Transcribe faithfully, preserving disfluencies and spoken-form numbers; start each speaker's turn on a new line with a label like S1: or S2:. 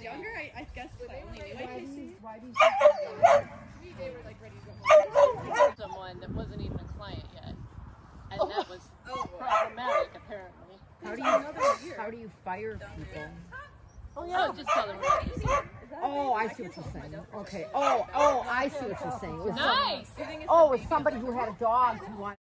S1: was younger, I, I guess I only knew I K C.
S2: Why do you
S1: They were like ready to go home.
S3: Someone that wasn't even a client yet, and
S2: Oh.
S3: that was
S1: Oh,
S3: problematic apparently.
S2: How do you how do you fire people?
S3: Oh yeah, oh, just tell them what it is.
S2: Oh, I see what you're saying. Okay. Oh, oh, I see what you're saying. It was
S3: Nice.
S2: some, oh, it was somebody who had a dog who wanted.